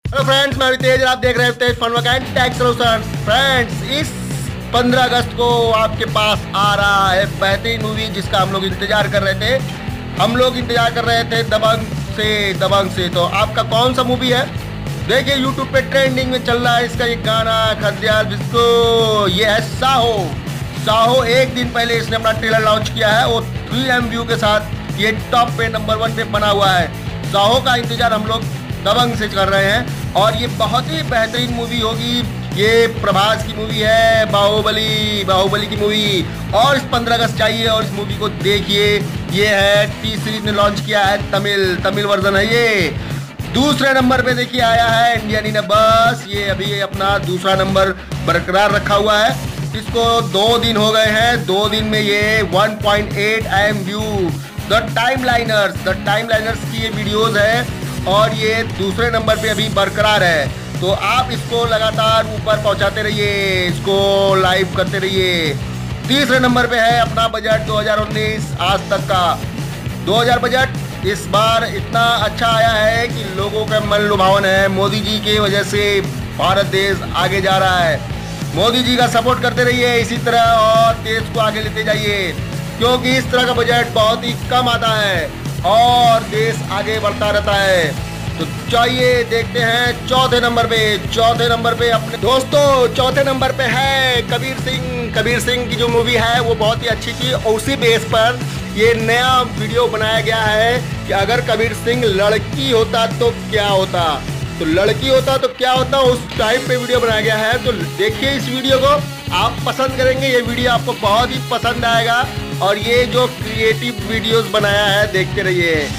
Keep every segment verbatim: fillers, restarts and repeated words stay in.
Hello friends, मैं तेज और आप देख रहे हैं Tej fun work and tax solution. Friends, इस पंद्रह अगस्त को आपके पास आ रहा है बेहतरीन मूवी जिसका हम लोग इंतजार कर रहे थे। हम लोग इंतजार कर रहे थे दबंग से दबंग से तो आपका कौन सा मूवी है? देखिए यूट्यूब पे ट्रेंडिंग में चल रहा है इसका ये गाना खरदयाल जिसको ये है साहो। साहो एक दिन पहले इसने अपना ट्रेलर लॉन्च किया है, वो थ्री एम व्यू के साथ ये टॉप पे नंबर वन पे बना हुआ है। साहो का इंतजार हम लोग दबंग से कर रहे हैं और ये बहुत ही बेहतरीन मूवी होगी। ये प्रभास की मूवी है, बाहुबली बाहुबली की मूवी। और इस पंद्रह अगस्त चाहिए और इस मूवी को देखिए। ये है टी सीरीज ने लॉन्च किया है, तमिल तमिल वर्जन है ये। दूसरे नंबर पे देखिए आया है इंडियन इन बस। ये अभी अपना दूसरा नंबर बरकरार रखा हुआ है। इसको दो दिन हो गए हैं, दो दिन में ये one point eight M view. The Time Liners the Time Liners की ये वीडियोज है और ये दूसरे नंबर पे अभी बरकरार है। तो आप इसको लगातार ऊपर पहुंचाते रहिए, इसको लाइव करते रहिए। तीसरे नंबर पे है अपना बजट दो हज़ार उन्नीस आज तक का। दो हज़ार बजट इस बार इतना अच्छा आया है कि लोगों का मन लुभावन है। मोदी जी की वजह से भारत देश आगे जा रहा है। मोदी जी का सपोर्ट करते रहिए इसी तरह और देश को आगे लेते जाइए, क्योंकि इस तरह का बजट बहुत ही कम आता है और देश आगे बढ़ता रहता है। तो चाहिए देखते हैं चौथे नंबर पे। चौथे नंबर पे अपने दोस्तों चौथे नंबर पे है कबीर सिंह। कबीर सिंह की जो मूवी है वो बहुत ही अच्छी थी और उसी बेस पर ये नया वीडियो बनाया गया है कि अगर कबीर सिंह लड़की होता तो क्या होता, तो लड़की होता तो क्या होता, उस टाइप पे वीडियो बनाया गया है। तो देखिए इस वीडियो को, आप पसंद करेंगे। ये वीडियो आपको बहुत ही पसंद आएगा और ये जो क्रिएटिव वीडियोस बनाया है देखते रहिए।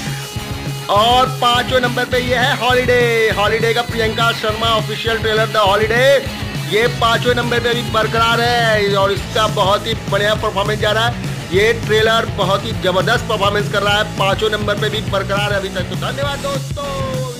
और पांचवें नंबर पे ये है हॉलीडे। हॉलीडे का Priyanka Sharma official trailer the holiday, ये पांचवें नंबर पे भी बरकरार है और इसका बहुत ही बढ़िया परफॉर्मेंस जा रहा है। ये ट्रेलर बहुत ही जबरदस्त परफॉर्मेंस कर रहा है, पांचवें नंबर पे भी बरकरार है अभी तक। तो धन्यवाद दोस्तों।